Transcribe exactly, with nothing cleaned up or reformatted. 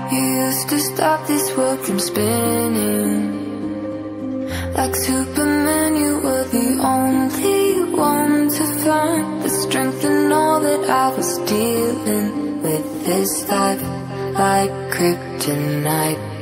You used to stop this world from spinning. Like Superman, you were the only one to find the strength in all that I was dealing with. This life like kryptonite.